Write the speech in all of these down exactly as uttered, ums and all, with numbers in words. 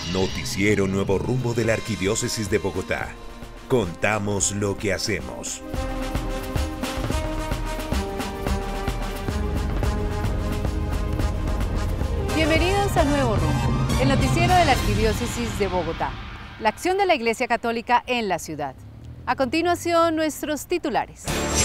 Noticiero Nuevo Rumbo de la Arquidiócesis de Bogotá. Contamos lo que hacemos. Bienvenidos a Nuevo Rumbo, el noticiero de la Arquidiócesis de Bogotá, la acción de la Iglesia Católica en la ciudad. A continuación, nuestros titulares.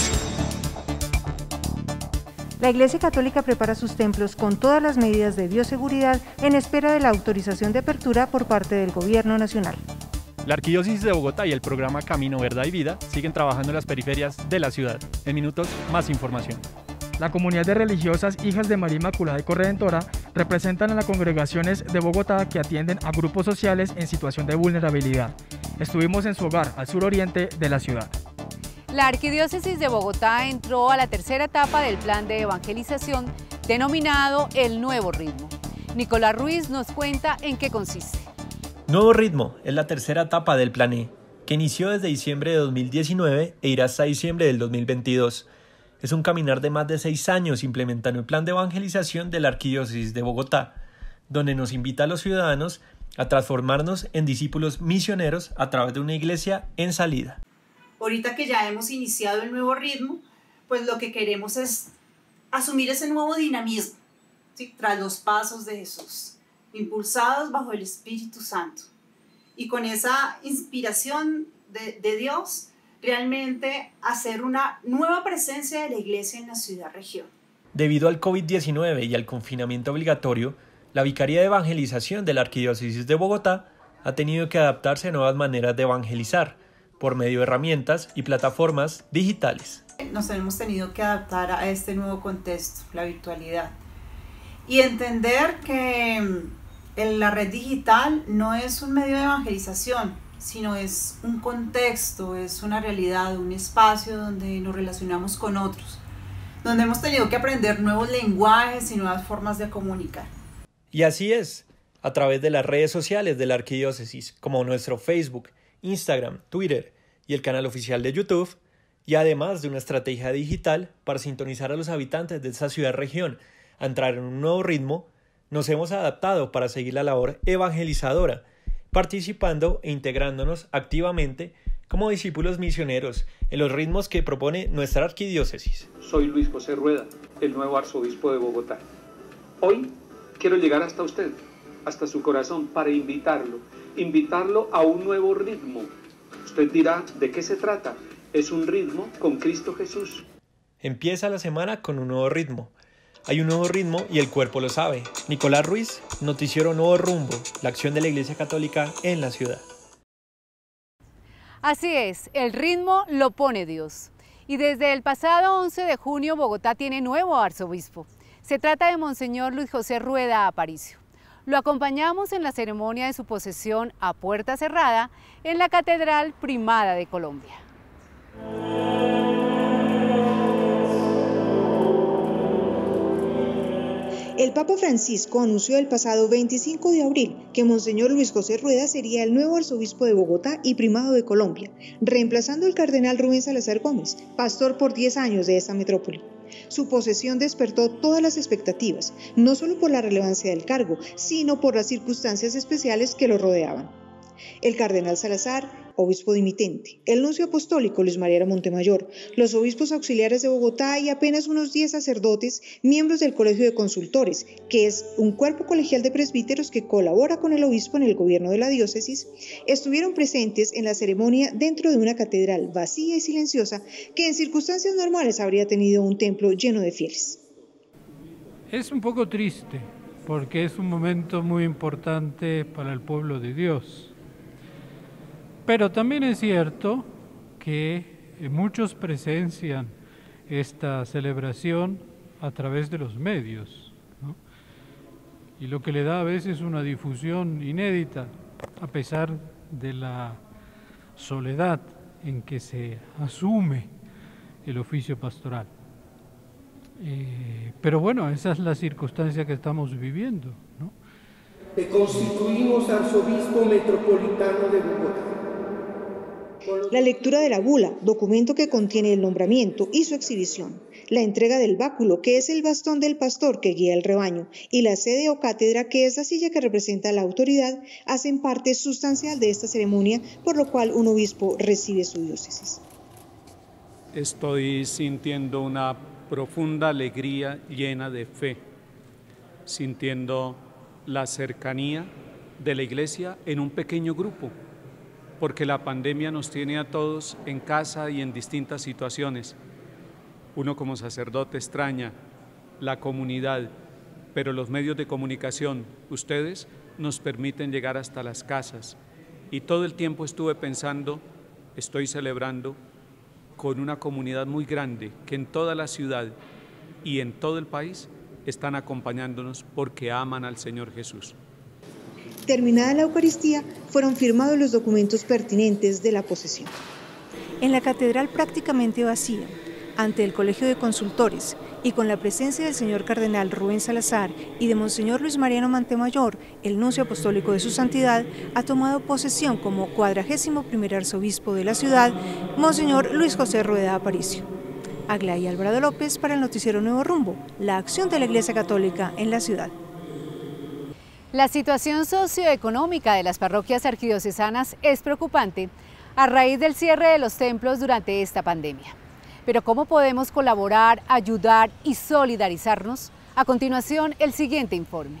La Iglesia Católica prepara sus templos con todas las medidas de bioseguridad en espera de la autorización de apertura por parte del Gobierno Nacional. La Arquidiócesis de Bogotá y el programa Camino, Verdad y Vida siguen trabajando en las periferias de la ciudad. En minutos, más información. La comunidad de religiosas Hijas de María Inmaculada y Corredentora representan a las congregaciones de Bogotá que atienden a grupos sociales en situación de vulnerabilidad. Estuvimos en su hogar al suroriente de la ciudad. La Arquidiócesis de Bogotá entró a la tercera etapa del plan de evangelización denominado El Nuevo Ritmo. Nicolás Ruiz nos cuenta en qué consiste. Nuevo Ritmo es la tercera etapa del Plan E, que inició desde diciembre de dos mil diecinueve e irá hasta diciembre del dos mil veintidós. Es un caminar de más de seis años implementando el plan de evangelización de la Arquidiócesis de Bogotá, donde nos invita a los ciudadanos a transformarnos en discípulos misioneros a través de una iglesia en salida. Ahorita que ya hemos iniciado el nuevo ritmo, pues lo que queremos es asumir ese nuevo dinamismo, ¿sí? Tras los pasos de Jesús, impulsados bajo el Espíritu Santo. Y con esa inspiración de, de Dios, realmente hacer una nueva presencia de la iglesia en la ciudad-región. Debido al COVID diecinueve y al confinamiento obligatorio, la Vicaría de Evangelización de la Arquidiócesis de Bogotá ha tenido que adaptarse a nuevas maneras de evangelizar, por medio de herramientas y plataformas digitales. Nos hemos tenido que adaptar a este nuevo contexto, la virtualidad, y entender que la red digital no es un medio de evangelización, sino es un contexto, es una realidad, un espacio donde nos relacionamos con otros, donde hemos tenido que aprender nuevos lenguajes y nuevas formas de comunicar. Y así es, a través de las redes sociales de la Arquidiócesis, como nuestro Facebook, Instagram, Twitter y el canal oficial de YouTube, y además de una estrategia digital para sintonizar a los habitantes de esta ciudad-región a entrar en un nuevo ritmo, nos hemos adaptado para seguir la labor evangelizadora, participando e integrándonos activamente como discípulos misioneros en los ritmos que propone nuestra arquidiócesis. Soy Luis José Rueda, el nuevo arzobispo de Bogotá. Hoy quiero llegar hasta usted, hasta su corazón, para invitarlo, invitarlo a un nuevo ritmo. Usted dirá, ¿de qué se trata? Es un ritmo con Cristo Jesús. Empieza la semana con un nuevo ritmo. Hay un nuevo ritmo y el cuerpo lo sabe. Nicolás Ruiz, Noticiero Nuevo Rumbo, la acción de la Iglesia Católica en la ciudad. Así es, el ritmo lo pone Dios. Y desde el pasado once de junio, Bogotá tiene nuevo arzobispo. Se trata de Monseñor Luis José Rueda Aparicio. Lo acompañamos en la ceremonia de su posesión a puerta cerrada en la Catedral Primada de Colombia. El Papa Francisco anunció el pasado veinticinco de abril que Monseñor Luis José Rueda sería el nuevo arzobispo de Bogotá y primado de Colombia, reemplazando al cardenal Rubén Salazar Gómez, pastor por diez años de esta metrópoli. Su posesión despertó todas las expectativas, no solo por la relevancia del cargo, sino por las circunstancias especiales que lo rodeaban. El cardenal Salazar, obispo dimitente, el nuncio apostólico Luis Mariano Montemayor, los obispos auxiliares de Bogotá y apenas unos diez sacerdotes, miembros del Colegio de Consultores, que es un cuerpo colegial de presbíteros que colabora con el obispo en el gobierno de la diócesis, estuvieron presentes en la ceremonia dentro de una catedral vacía y silenciosa que en circunstancias normales habría tenido un templo lleno de fieles. Es un poco triste porque es un momento muy importante para el pueblo de Dios. Pero también es cierto que muchos presencian esta celebración a través de los medios, ¿no? Y lo que le da a veces una difusión inédita, a pesar de la soledad en que se asume el oficio pastoral. Eh, pero bueno, esa es la circunstancia que estamos viviendo, ¿no? Te constituimos arzobispo metropolitano de Bogotá. La lectura de la bula, documento que contiene el nombramiento y su exhibición, la entrega del báculo, que es el bastón del pastor que guía el rebaño, y la sede o cátedra, que es la silla que representa la autoridad, hacen parte sustancial de esta ceremonia, por lo cual un obispo recibe su diócesis. Estoy sintiendo una profunda alegría llena de fe, sintiendo la cercanía de la Iglesia en un pequeño grupo, porque la pandemia nos tiene a todos en casa y en distintas situaciones. Uno como sacerdote extraña la comunidad, pero los medios de comunicación, ustedes, nos permiten llegar hasta las casas. Y todo el tiempo estuve pensando, estoy celebrando con una comunidad muy grande que en toda la ciudad y en todo el país están acompañándonos porque aman al Señor Jesús. Terminada la Eucaristía, fueron firmados los documentos pertinentes de la posesión. En la catedral prácticamente vacía, ante el Colegio de Consultores y con la presencia del señor cardenal Rubén Salazar y de monseñor Luis Mariano Mantemayor, el nuncio apostólico de su santidad, ha tomado posesión como cuadragésimo primer arzobispo de la ciudad, monseñor Luis José Rueda Aparicio. Aglaya Alvarado López para el noticiero Nuevo Rumbo, la acción de la Iglesia Católica en la ciudad. La situación socioeconómica de las parroquias arquidiocesanas es preocupante a raíz del cierre de los templos durante esta pandemia. Pero ¿cómo podemos colaborar, ayudar y solidarizarnos? A continuación, el siguiente informe.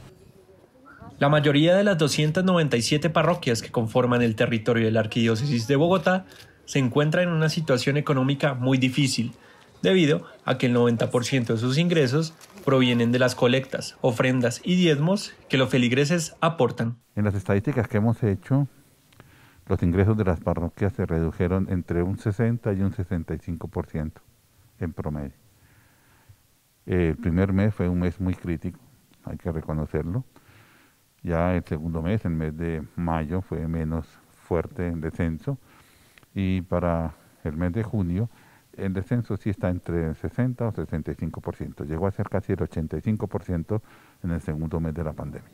La mayoría de las doscientas noventa y siete parroquias que conforman el territorio de la Arquidiócesis de Bogotá se encuentran en una situación económica muy difícil, debido a que el noventa por ciento de sus ingresos provienen de las colectas, ofrendas y diezmos que los feligreses aportan. En las estadísticas que hemos hecho, los ingresos de las parroquias se redujeron entre un sesenta y un sesenta y cinco por ciento en promedio. El primer mes fue un mes muy crítico, hay que reconocerlo. Ya el segundo mes, el mes de mayo, fue menos fuerte en descenso, y para el mes de junio el descenso sí está entre el sesenta o sesenta y cinco por ciento. Llegó a ser casi el ochenta y cinco por ciento en el segundo mes de la pandemia.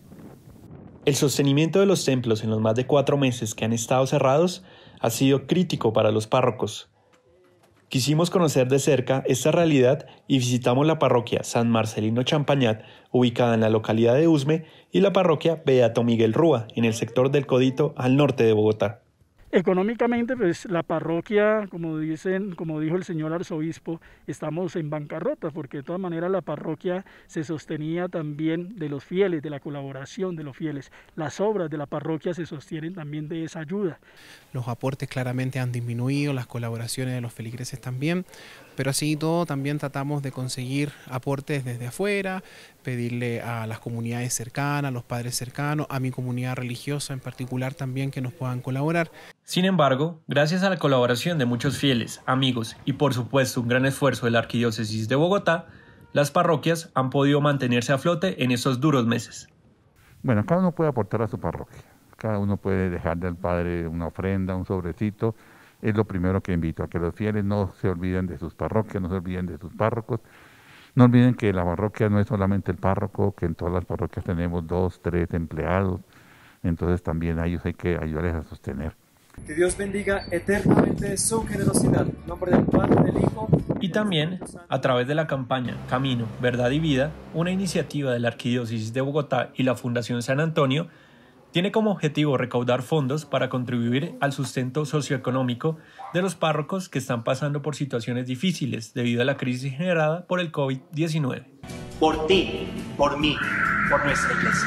El sostenimiento de los templos en los más de cuatro meses que han estado cerrados ha sido crítico para los párrocos. Quisimos conocer de cerca esta realidad y visitamos la parroquia San Marcelino Champañat, ubicada en la localidad de Usme, y la parroquia Beato Miguel Rúa, en el sector del Codito, al norte de Bogotá. Económicamente, pues la parroquia, como dicen, como dijo el señor arzobispo, estamos en bancarrota, porque de todas maneras la parroquia se sostenía también de los fieles, de la colaboración de los fieles. Las obras de la parroquia se sostienen también de esa ayuda. Los aportes claramente han disminuido, las colaboraciones de los feligreses también, pero así y todo también tratamos de conseguir aportes desde afuera, pedirle a las comunidades cercanas, a los padres cercanos, a mi comunidad religiosa en particular también que nos puedan colaborar. Sin embargo, gracias a la colaboración de muchos fieles, amigos y por supuesto un gran esfuerzo de la Arquidiócesis de Bogotá, las parroquias han podido mantenerse a flote en esos duros meses. Bueno, cada uno puede aportar a su parroquia, cada uno puede dejarle al Padre una ofrenda, un sobrecito. Es lo primero que invito, a que los fieles no se olviden de sus parroquias, no se olviden de sus párrocos. No olviden que la parroquia no es solamente el párroco, que en todas las parroquias tenemos dos, tres empleados, entonces también a ellos hay que ayudarles a sostener. Que Dios bendiga eternamente su generosidad. En nombre del Padre, del Hijo. Y también, a través de la campaña Camino, Verdad y Vida, una iniciativa de la Arquidiócesis de Bogotá y la Fundación San Antonio, tiene como objetivo recaudar fondos para contribuir al sustento socioeconómico de los párrocos que están pasando por situaciones difíciles debido a la crisis generada por el COVID diecinueve. Por ti, por mí, por nuestra iglesia.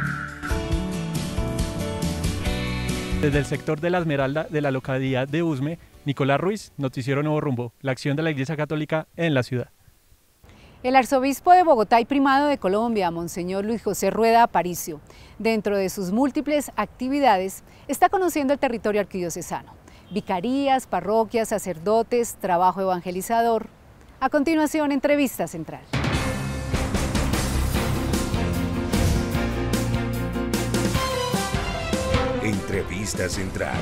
Desde el sector de La Esmeralda de la localidad de Usme, Nicolás Ruiz, Noticiero Nuevo Rumbo, la acción de la Iglesia Católica en la ciudad. El arzobispo de Bogotá y primado de Colombia, monseñor Luis José Rueda Aparicio, dentro de sus múltiples actividades, está conociendo el territorio arquidiocesano. Vicarías, parroquias, sacerdotes, trabajo evangelizador. A continuación, entrevista central. Entrevista central.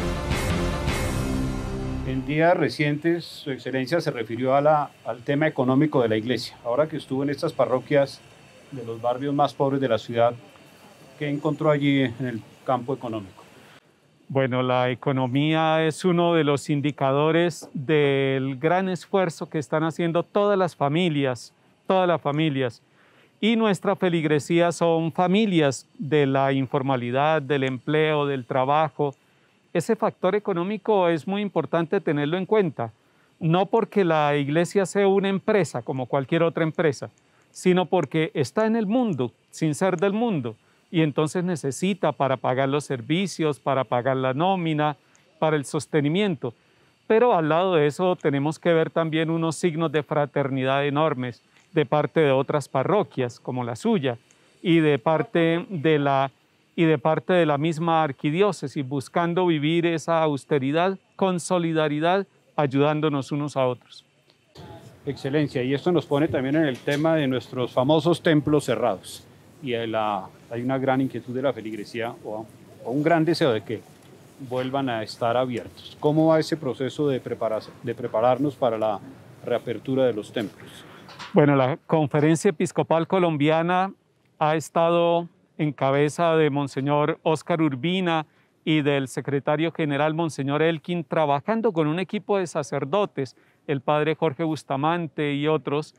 En días recientes, Su Excelencia se refirió a la, al tema económico de la Iglesia. Ahora que estuvo en estas parroquias de los barrios más pobres de la ciudad, ¿qué encontró allí en el campo económico? Bueno, la economía es uno de los indicadores del gran esfuerzo que están haciendo todas las familias, todas las familias. Y nuestra feligresía son familias de la informalidad, del empleo, del trabajo. Ese factor económico es muy importante tenerlo en cuenta, no porque la iglesia sea una empresa como cualquier otra empresa, sino porque está en el mundo, sin ser del mundo, y entonces necesita para pagar los servicios, para pagar la nómina, para el sostenimiento. Pero al lado de eso tenemos que ver también unos signos de fraternidad enormes de parte de otras parroquias como la suya y de parte de la, y de parte de la misma arquidiócesis, buscando vivir esa austeridad con solidaridad, ayudándonos unos a otros. Excelencia, y esto nos pone también en el tema de nuestros famosos templos cerrados. Y la, hay una gran inquietud de la feligresía o, o un gran deseo de que vuelvan a estar abiertos. ¿Cómo va ese proceso de, prepararse, de prepararnos para la reapertura de los templos? Bueno, la Conferencia Episcopal Colombiana ha estado en cabeza de Monseñor Óscar Urbina y del secretario general Monseñor Elkin, trabajando con un equipo de sacerdotes, el padre Jorge Bustamante y otros,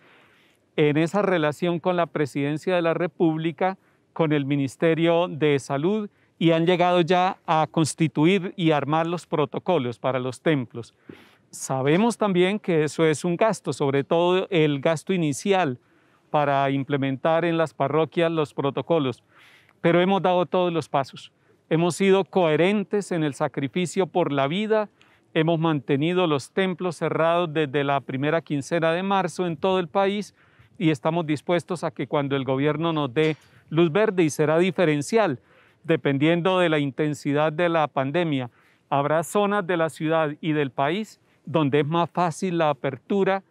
en esa relación con la Presidencia de la República, con el Ministerio de Salud, y han llegado ya a constituir y armar los protocolos para los templos. Sabemos también que eso es un gasto, sobre todo el gasto inicial para implementar en las parroquias los protocolos, pero hemos dado todos los pasos. Hemos sido coherentes en el sacrificio por la vida, hemos mantenido los templos cerrados desde la primera quincena de marzo en todo el país, y estamos dispuestos a que cuando el gobierno nos dé luz verde, y será diferencial, dependiendo de la intensidad de la pandemia, habrá zonas de la ciudad y del país donde es más fácil la apertura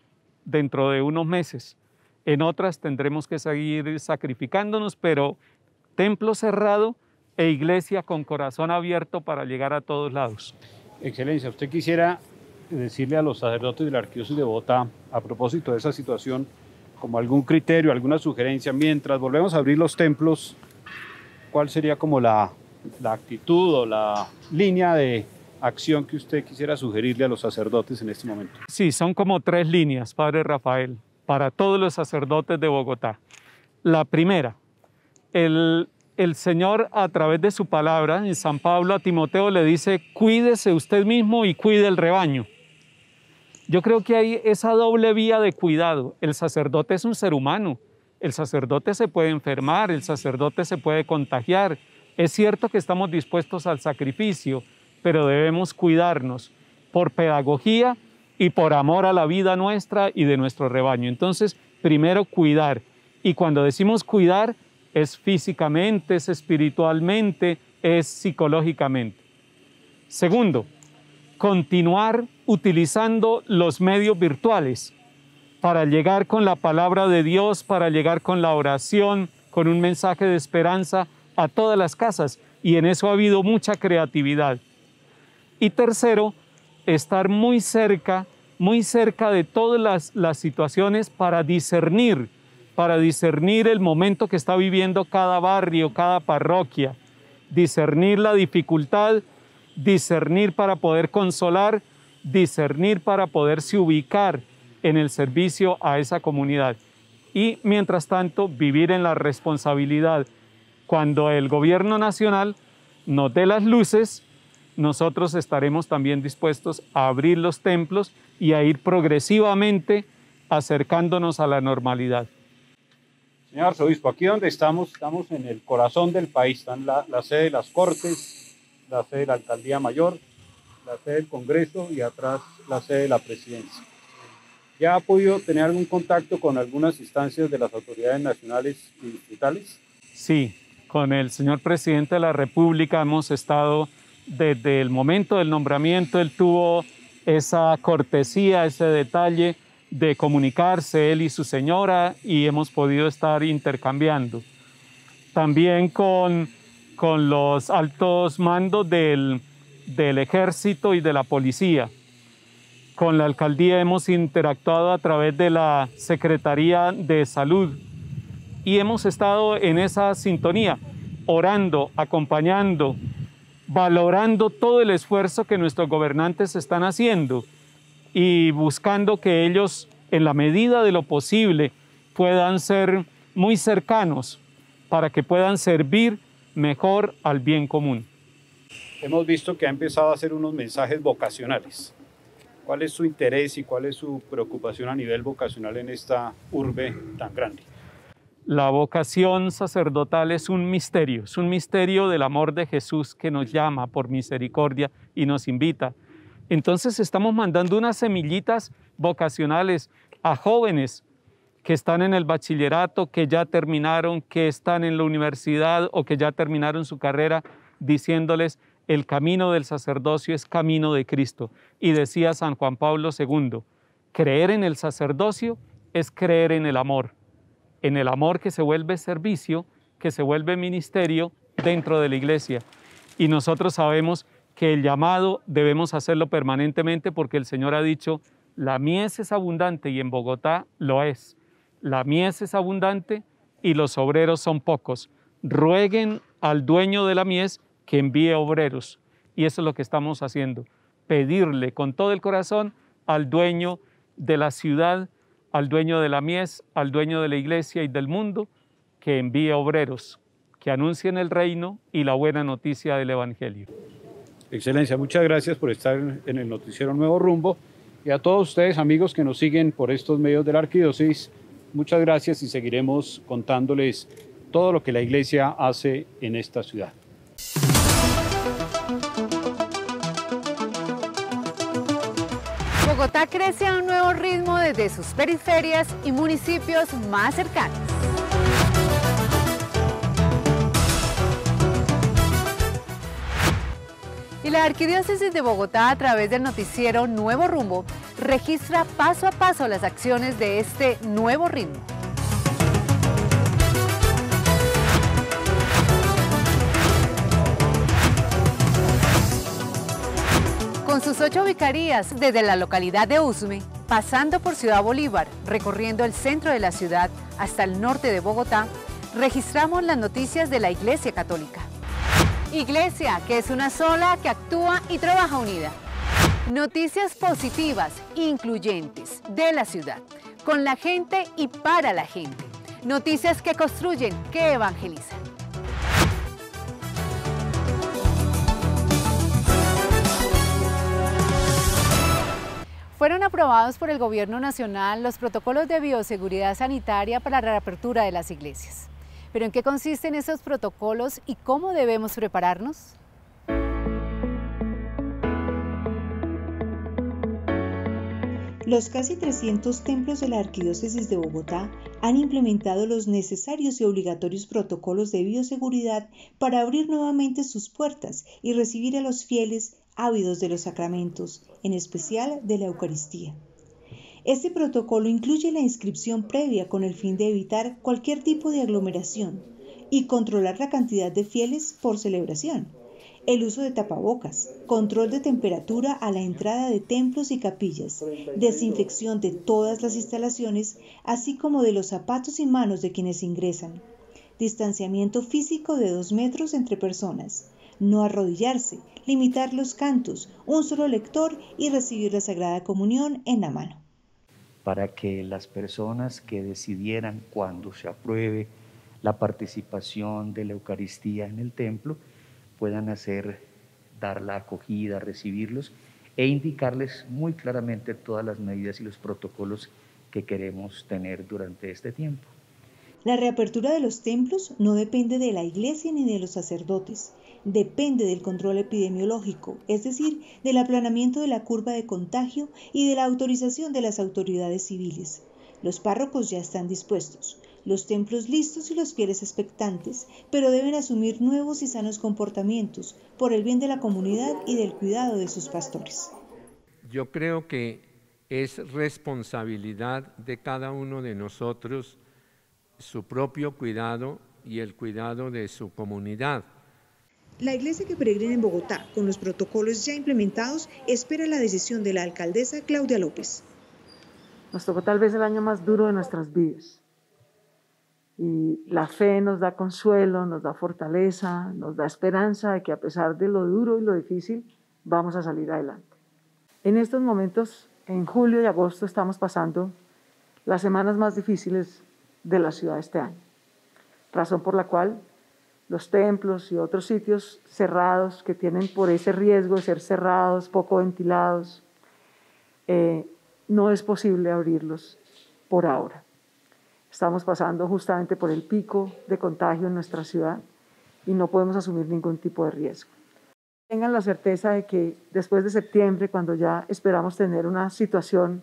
dentro de unos meses. En otras tendremos que seguir sacrificándonos, pero templo cerrado e iglesia con corazón abierto para llegar a todos lados. Excelencia, ¿usted quisiera decirle a los sacerdotes de la Arquidiócesis de Bogotá, a propósito de esa situación, como algún criterio, alguna sugerencia, mientras volvemos a abrir los templos, cuál sería como la, la actitud o la línea de acción que usted quisiera sugerirle a los sacerdotes en este momento? Sí, son como tres líneas, Padre Rafael, para todos los sacerdotes de Bogotá. La primera, el, el Señor a través de su palabra, en San Pablo a Timoteo le dice, cuídese usted mismo y cuide el rebaño. Yo creo que hay esa doble vía de cuidado. El sacerdote es un ser humano, el sacerdote se puede enfermar, el sacerdote se puede contagiar. Es cierto que estamos dispuestos al sacrificio, pero debemos cuidarnos por pedagogía y por amor a la vida nuestra y de nuestro rebaño. Entonces, primero cuidar. Y cuando decimos cuidar, es físicamente, es espiritualmente, es psicológicamente. Segundo, continuar utilizando los medios virtuales para llegar con la palabra de Dios, para llegar con la oración, con un mensaje de esperanza a todas las casas. Y en eso ha habido mucha creatividad. Y tercero, estar muy cerca, muy cerca de todas las, las situaciones para discernir, para discernir el momento que está viviendo cada barrio, cada parroquia, discernir la dificultad, discernir para poder consolar, discernir para poderse ubicar en el servicio a esa comunidad. Y mientras tanto, vivir en la responsabilidad. Cuando el gobierno nacional nos dé las luces, nosotros estaremos también dispuestos a abrir los templos y a ir progresivamente acercándonos a la normalidad. Señor Arzobispo, aquí donde estamos, estamos en el corazón del país, están la, la sede de las Cortes, la sede de la Alcaldía Mayor, la sede del Congreso y atrás la sede de la Presidencia. ¿Ya ha podido tener algún contacto con algunas instancias de las autoridades nacionales y distritales? Sí, con el señor Presidente de la República hemos estado desde el momento del nombramiento. Él tuvo esa cortesía, ese detalle de comunicarse, él y su señora, y hemos podido estar intercambiando. También con, con los altos mandos del, del Ejército y de la Policía. Con la Alcaldía hemos interactuado a través de la Secretaría de Salud y hemos estado en esa sintonía, orando, acompañando, valorando todo el esfuerzo que nuestros gobernantes están haciendo y buscando que ellos, en la medida de lo posible, puedan ser muy cercanos para que puedan servir mejor al bien común. Hemos visto que ha empezado a hacer unos mensajes vocacionales. ¿Cuál es su interés y cuál es su preocupación a nivel vocacional en esta urbe tan grande? La vocación sacerdotal es un misterio, es un misterio del amor de Jesús que nos llama por misericordia y nos invita. Entonces estamos mandando unas semillitas vocacionales a jóvenes que están en el bachillerato, que ya terminaron, que están en la universidad o que ya terminaron su carrera, diciéndoles: el camino del sacerdocio es camino de Cristo. Y decía San Juan Pablo segundo, creer en el sacerdocio es creer en el amor, en el amor que se vuelve servicio, que se vuelve ministerio dentro de la iglesia. Y nosotros sabemos que el llamado debemos hacerlo permanentemente porque el Señor ha dicho: la mies es abundante, y en Bogotá lo es. La mies es abundante y los obreros son pocos. Rueguen al dueño de la mies que envíe obreros. Y eso es lo que estamos haciendo, pedirle con todo el corazón al dueño de la ciudad, al dueño de la mies, al dueño de la iglesia y del mundo, que envíe obreros, que anuncien el reino y la buena noticia del Evangelio. Excelencia, muchas gracias por estar en el noticiero Nuevo Rumbo, y a todos ustedes, amigos que nos siguen por estos medios de la Arquidiócesis, muchas gracias y seguiremos contándoles todo lo que la Iglesia hace en esta ciudad. Bogotá crece a un nuevo ritmo desde sus periferias y municipios más cercanos. Y la Arquidiócesis de Bogotá, a través del noticiero Nuevo Rumbo, registra paso a paso las acciones de este nuevo ritmo. Con sus ocho vicarías, desde la localidad de Usme, pasando por Ciudad Bolívar, recorriendo el centro de la ciudad hasta el norte de Bogotá, registramos las noticias de la Iglesia Católica. Iglesia, que es una sola, que actúa y trabaja unida. Noticias positivas, incluyentes, de la ciudad, con la gente y para la gente. Noticias que construyen, que evangelizan. Fueron aprobados por el Gobierno Nacional los protocolos de bioseguridad sanitaria para la reapertura de las iglesias. ¿Pero en qué consisten esos protocolos y cómo debemos prepararnos? Los casi trescientos templos de la Arquidiócesis de Bogotá han implementado los necesarios y obligatorios protocolos de bioseguridad para abrir nuevamente sus puertas y recibir a los fieles ávidos de los sacramentos, en especial de la Eucaristía. Este protocolo incluye la inscripción previa con el fin de evitar cualquier tipo de aglomeración y controlar la cantidad de fieles por celebración, el uso de tapabocas, control de temperatura a la entrada de templos y capillas, desinfección de todas las instalaciones, así como de los zapatos y manos de quienes ingresan, distanciamiento físico de dos metros entre personas, no arrodillarse, limitar los cantos, un solo lector y recibir la Sagrada Comunión en la mano. Para que las personas que decidieran cuando se apruebe la participación de la Eucaristía en el templo puedan hacer, dar la acogida, recibirlos e indicarles muy claramente todas las medidas y los protocolos que queremos tener durante este tiempo. La reapertura de los templos no depende de la Iglesia ni de los sacerdotes, depende del control epidemiológico, es decir, del aplanamiento de la curva de contagio y de la autorización de las autoridades civiles. Los párrocos ya están dispuestos, los templos listos y los fieles expectantes, pero deben asumir nuevos y sanos comportamientos por el bien de la comunidad y del cuidado de sus pastores. Yo creo que es responsabilidad de cada uno de nosotros su propio cuidado y el cuidado de su comunidad. La iglesia que peregrina en Bogotá, con los protocolos ya implementados, espera la decisión de la alcaldesa Claudia López. Nos tocó tal vez el año más duro de nuestras vidas. Y la fe nos da consuelo, nos da fortaleza, nos da esperanza de que a pesar de lo duro y lo difícil, vamos a salir adelante. En estos momentos, en julio y agosto, estamos pasando las semanas más difíciles de la ciudad este año, razón por la cual los templos y otros sitios cerrados que tienen por ese riesgo de ser cerrados, poco ventilados, eh, no es posible abrirlos por ahora. Estamos pasando justamente por el pico de contagio en nuestra ciudad y no podemos asumir ningún tipo de riesgo. Tengan la certeza de que después de septiembre, cuando ya esperamos tener una situación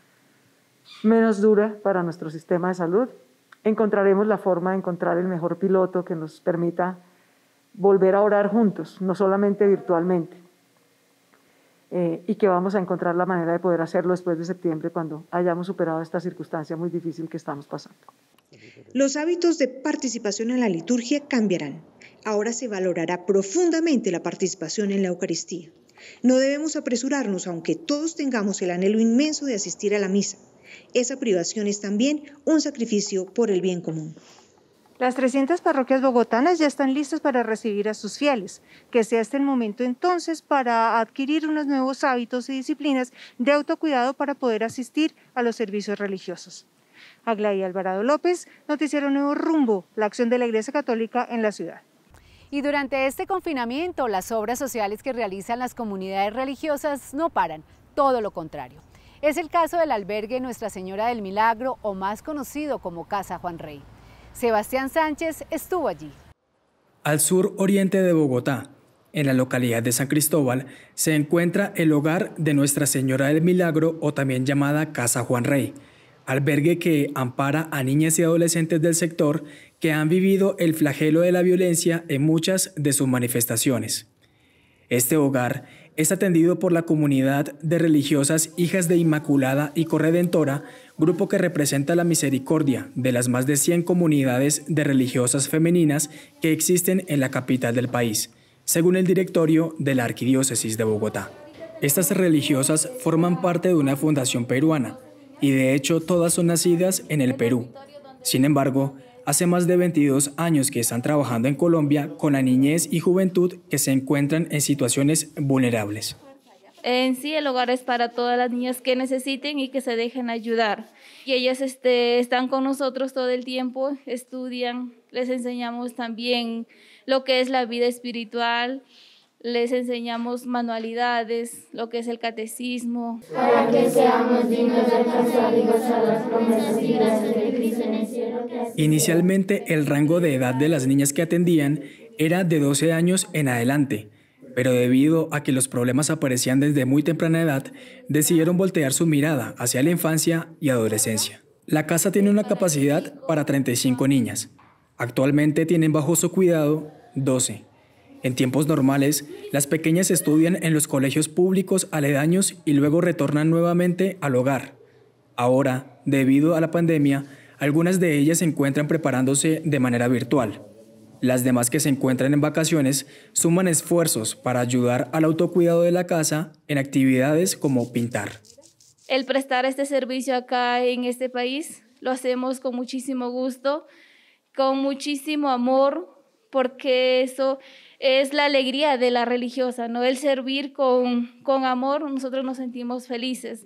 menos dura para nuestro sistema de salud, encontraremos la forma de encontrar el mejor piloto que nos permita volver a orar juntos, no solamente virtualmente, eh, y que vamos a encontrar la manera de poder hacerlo después de septiembre, cuando hayamos superado esta circunstancia muy difícil que estamos pasando. Los hábitos de participación en la liturgia cambiarán. Ahora se valorará profundamente la participación en la Eucaristía. No debemos apresurarnos, aunque todos tengamos el anhelo inmenso de asistir a la misa. Esa privación es también un sacrificio por el bien común. Las trescientas parroquias bogotanas ya están listas para recibir a sus fieles, que sea este el momento entonces para adquirir unos nuevos hábitos y disciplinas de autocuidado para poder asistir a los servicios religiosos. Aglaí Alvarado López, Noticiero Nuevo Rumbo, la acción de la Iglesia Católica en la ciudad. Y durante este confinamiento, las obras sociales que realizan las comunidades religiosas no paran, todo lo contrario. Es el caso del albergue Nuestra Señora del Milagro, o más conocido como Casa Juan Rey. Sebastián Sánchez estuvo allí. Al sur oriente de Bogotá, en la localidad de San Cristóbal, se encuentra el hogar de Nuestra Señora del Milagro, o también llamada Casa Juan Rey, albergue que ampara a niñas y adolescentes del sector que han vivido el flagelo de la violencia en muchas de sus manifestaciones. Este hogar es atendido por la comunidad de religiosas Hijas de Inmaculada y Corredentora, grupo que representa la misericordia de las más de cien comunidades de religiosas femeninas que existen en la capital del país, según el directorio de la Arquidiócesis de Bogotá. Estas religiosas forman parte de una fundación peruana, y de hecho todas son nacidas en el Perú. Sin embargo, hace más de veintidós años que están trabajando en Colombia con la niñez y juventud que se encuentran en situaciones vulnerables. En sí, el hogar es para todas las niñas que necesiten y que se dejen ayudar. Y ellas este, están con nosotros todo el tiempo, estudian, les enseñamos también lo que es la vida espiritual, les enseñamos manualidades, lo que es el catecismo. Para que seamos dignos de alcanzar y gozar las promesas y gracias de Cristo en el cielo. Inicialmente, el rango de edad de las niñas que atendían era de doce años en adelante, pero debido a que los problemas aparecían desde muy temprana edad, decidieron voltear su mirada hacia la infancia y adolescencia. La casa tiene una capacidad para treinta y cinco niñas. Actualmente tienen bajo su cuidado doce. En tiempos normales, las pequeñas estudian en los colegios públicos aledaños y luego retornan nuevamente al hogar. Ahora, debido a la pandemia, algunas de ellas se encuentran preparándose de manera virtual. Las demás que se encuentran en vacaciones suman esfuerzos para ayudar al autocuidado de la casa en actividades como pintar. El prestar este servicio acá en este país lo hacemos con muchísimo gusto, con muchísimo amor, porque eso es la alegría de la religiosa, ¿no? El servir con, con amor, nosotros nos sentimos felices.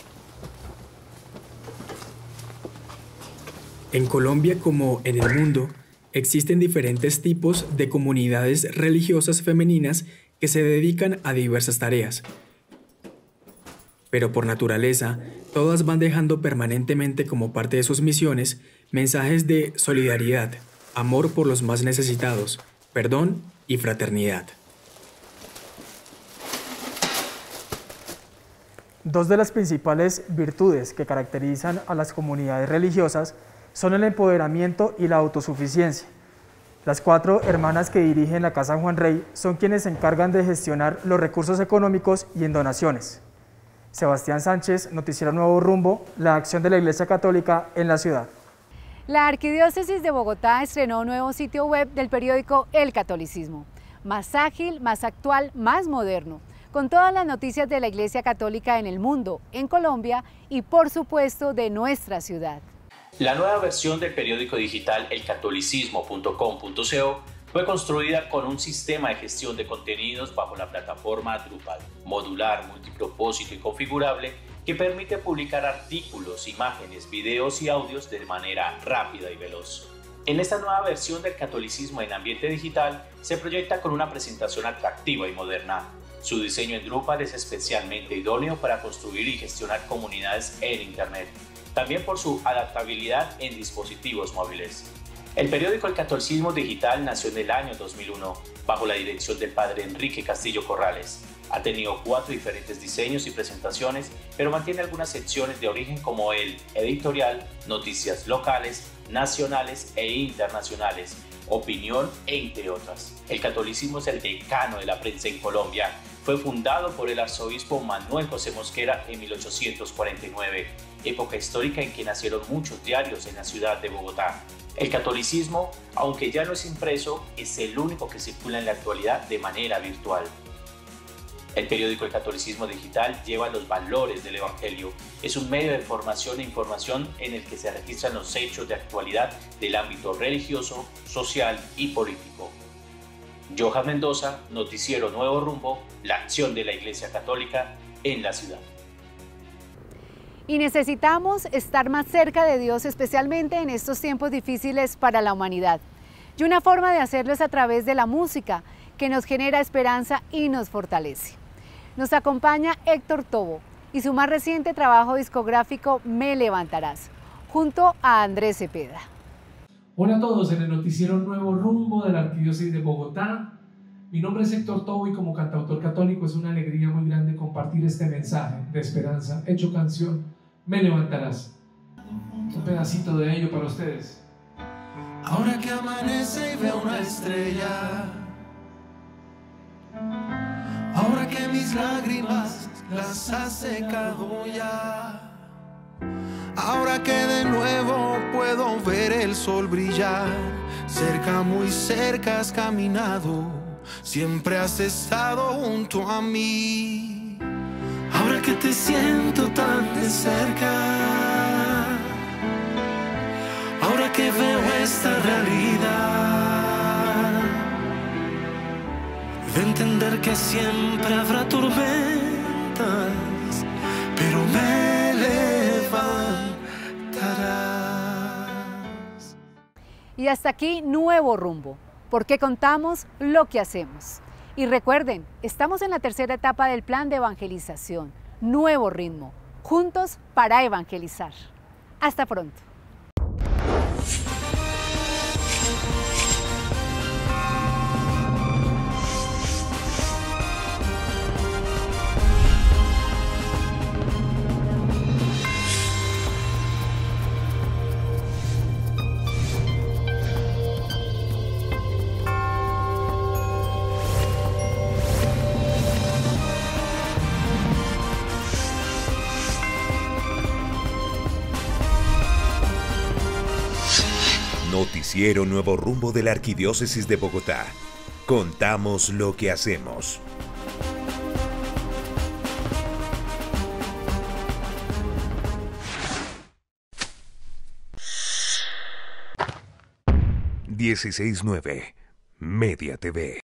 En Colombia, como en el mundo, existen diferentes tipos de comunidades religiosas femeninas que se dedican a diversas tareas. Pero por naturaleza, todas van dejando permanentemente como parte de sus misiones mensajes de solidaridad, amor por los más necesitados, perdón y fraternidad. Dos de las principales virtudes que caracterizan a las comunidades religiosas son el empoderamiento y la autosuficiencia. Las cuatro hermanas que dirigen la Casa Juan Rey son quienes se encargan de gestionar los recursos económicos y en donaciones. Sebastián Sánchez, Noticiero Nuevo Rumbo, la acción de la Iglesia Católica en la ciudad. La Arquidiócesis de Bogotá estrenó un nuevo sitio web del periódico El Catolicismo. Más ágil, más actual, más moderno, con todas las noticias de la Iglesia Católica en el mundo, en Colombia y por supuesto de nuestra ciudad. La nueva versión del periódico digital el catolicismo punto com punto co fue construida con un sistema de gestión de contenidos bajo la plataforma Drupal, modular, multipropósito y configurable, que permite publicar artículos, imágenes, videos y audios de manera rápida y veloz. En esta nueva versión del catolicismo en ambiente digital se proyecta con una presentación atractiva y moderna. Su diseño en Drupal es especialmente idóneo para construir y gestionar comunidades en Internet, también por su adaptabilidad en dispositivos móviles. El periódico El Catolicismo Digital nació en el año dos mil uno, bajo la dirección del padre Enrique Castillo Corrales. Ha tenido cuatro diferentes diseños y presentaciones, pero mantiene algunas secciones de origen como el editorial, noticias locales, nacionales e internacionales, opinión, entre otras. El catolicismo es el decano de la prensa en Colombia. Fue fundado por el arzobispo Manuel José Mosquera en mil ochocientos cuarenta y nueve, época histórica en que nacieron muchos diarios en la ciudad de Bogotá. El catolicismo, aunque ya no es impreso, es el único que circula en la actualidad de manera virtual. El periódico El Catolicismo Digital lleva los valores del Evangelio. Es un medio de formación e información en el que se registran los hechos de actualidad del ámbito religioso, social y político. Johan Mendoza, Noticiero Nuevo Rumbo, la acción de la Iglesia Católica en la ciudad. Y necesitamos estar más cerca de Dios, especialmente en estos tiempos difíciles para la humanidad. Y una forma de hacerlo es a través de la música, que nos genera esperanza y nos fortalece. Nos acompaña Héctor Tobo y su más reciente trabajo discográfico Me Levantarás, junto a Andrés Cepeda. Hola a todos en el Noticiero Nuevo Rumbo de la Arquidiócesis de Bogotá. Mi nombre es Héctor Tobo y como cantautor católico es una alegría muy grande compartir este mensaje de esperanza, hecho canción, Me Levantarás. Un pedacito de ello para ustedes. Ahora que amanece y veo una estrella, ahora que mis lágrimas las ha secado ya, ahora que de nuevo puedo ver el sol brillar, cerca, muy cerca has caminado, siempre has estado junto a mí. Ahora que te siento tan de cerca, ahora que veo esta realidad, de entender que siempre habrá tormentas, pero me levantarás. Y hasta aquí Nuevo Rumbo, porque contamos lo que hacemos. Y recuerden, estamos en la tercera etapa del plan de evangelización, Nuevo Ritmo, juntos para evangelizar. Hasta pronto. Noticiero Nuevo Rumbo de la Arquidiócesis de Bogotá. Contamos lo que hacemos. dieciséis nueve Media T V.